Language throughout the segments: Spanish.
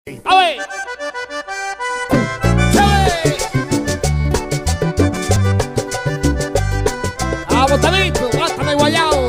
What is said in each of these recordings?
A ver. Vamos, Tabito, bátame guayao.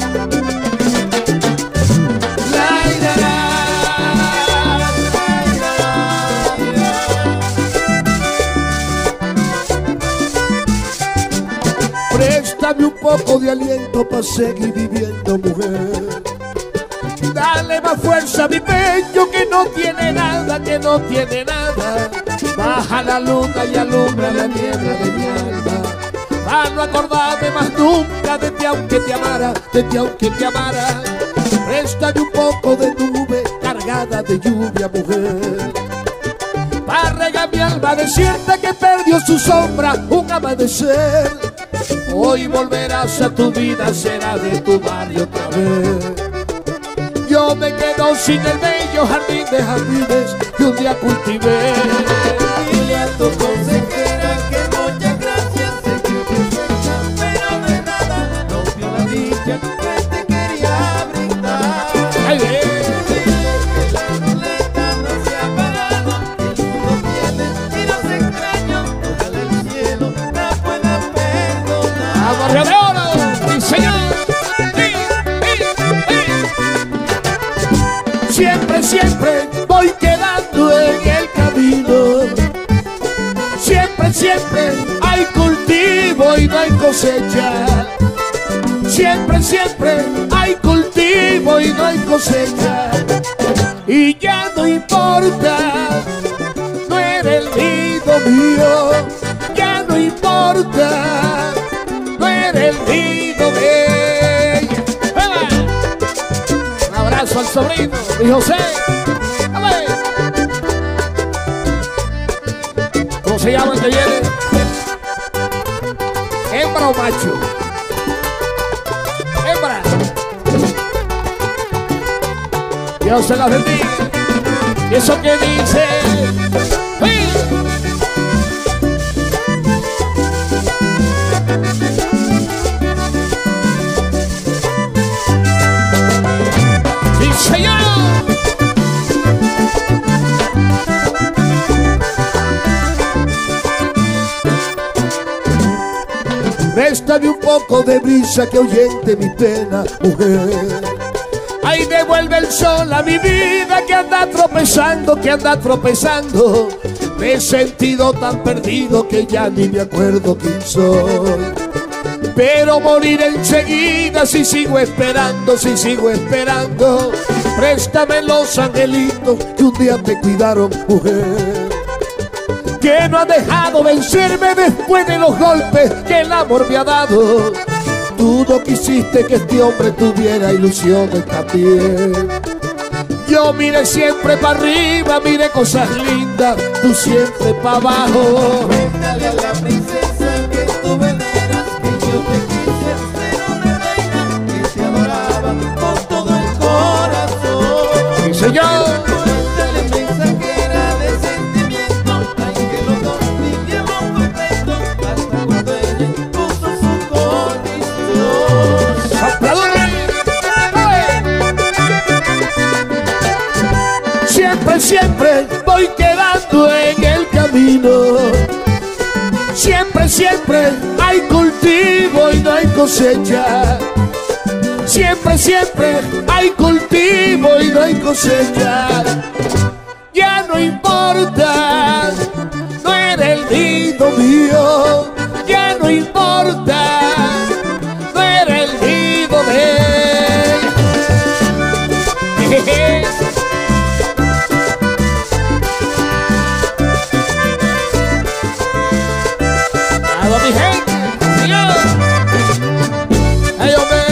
Préstame un poco de aliento para seguir viviendo, mujer. Dale más fuerza a mi pecho que no tiene nada, que no tiene nada. Baja la luna y alumbra la tierra de mi alma. Para no acordarme más nunca de ti aunque te amara, de ti aunque te amara. Préstame un poco de nube cargada de lluvia, mujer. Para regar mi alma desierta que perdió su sombra un amanecer. Hoy volverás a tu vida, será de tu barrio otra vez. Yo me quedo sin el bello jardín de jardines que un día cultivé. Dile a tu consejera que muchas gracias, sé que te fecha, pero de nada no vio la dicha que te quería brindar. Ay, Dile que la ruleta no se ha parado, el mundo tiene y los extraños, ojalá el cielo la pueda perdonar. ¡Vamos, Río de Oro! ¡Sí, señor! Siempre, siempre voy quedando en el camino. Siempre, siempre hay cultivo y no hay cosecha. Siempre, siempre hay cultivo y no hay cosecha. Y ya no importa, no eres el nido mío. Ya no importa, no eres el nido de ella. Un abrazo al sobrino y José. A ver. ¿Cómo se llama el que viene? ¿Hembra o macho? Hembra. Dios se la bendiga. ¿Y eso que dice? ¡Sí! ¡Sí, señor! Préstame un poco de brisa que ahuyente mi pena, mujer. Ay, devuelve el sol a mi vida que anda tropezando, que anda tropezando. Me he sentido tan perdido que ya ni me acuerdo quién soy. Pero moriré enseguida si sigo esperando, si sigo esperando. Préstame los angelitos que un día te cuidaron, mujer. Que no ha dejado vencerme después de los golpes que el amor me ha dado. Tú no quisiste que este hombre tuviera ilusiones también. Yo miré siempre para arriba, miré cosas lindas, tú siempre para abajo. Cuéntale a la princesa que tú veneras, que yo te quise ser una reina que te adoraba con todo el corazón. ¡Sí, señor! Cuéntale, mensajera de sentimiento, ay que los dos vivíamos completos hasta cuando ella puso su condición. ¡Soplador! Siempre, siempre voy quedando en el camino. Siempre, siempre hay cultivo y no hay cosecha. Siempre, siempre hay cultivo y no hay cosecha. Ya no importa, no eres el nido mío. Ya no importa, no eres el nido de ella. ¡Vamos, mi gente! ¡Señor! ¡Ay, hombre!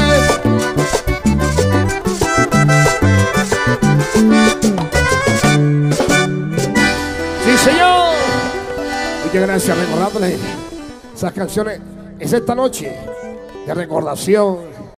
¡Sí, señor! Muchas gracias, recordándole esas canciones. Es esta noche de recordación.